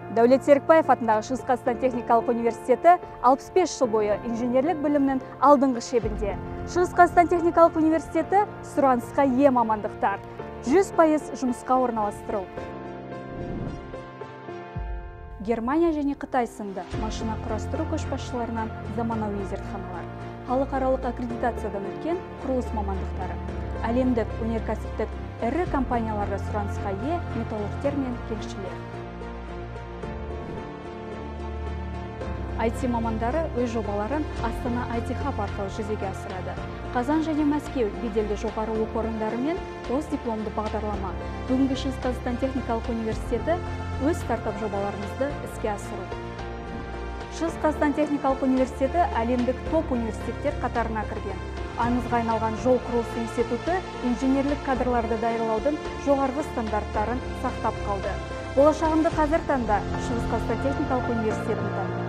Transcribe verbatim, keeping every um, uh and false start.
Дәулет Серікбаев атындағы Шығыс Қазақстан техникалық университеті алпыс беш жыл бойы инженерлік білімнің алдыңғы шебінде. Шығыс Қазақстан техникалық университеті сұранысқа ие мамандықтар. жүз пайыз жұмысқа орналастыру. Германия және Қытай сынды машина құрастыру көшбасшыларынан заманауи зертханалар. Халықаралық аккредитациядан өткен құрылыс мамандықтары. Әлемдік өнеркәсіптік ірі компанияларда сұранысқа ие металлургтер мен кеңшілер. ай ти мамандары өз жобаларын Астана ай ти хаб арқылы жүзеге асырады. Қазан және Мәскеу беделді жоғары оқу орындары мен постдипломды бағдарлама. Бүгінгі Шығыс Қазақстан техникалық университеті өз стартап жобаларымызды іске асыру. Шығыс Қазақстан техникалық университеті әлемдік топ университеттер қатарына кірген. Аңызға айналған жол құрылысы институты инженерлік кадрларды даярлаудың жоғарғы стандарттарын сақтап қалды. Болашағымды қазір таңда Шығыс Қазақстан техникалық университетін таңдадым.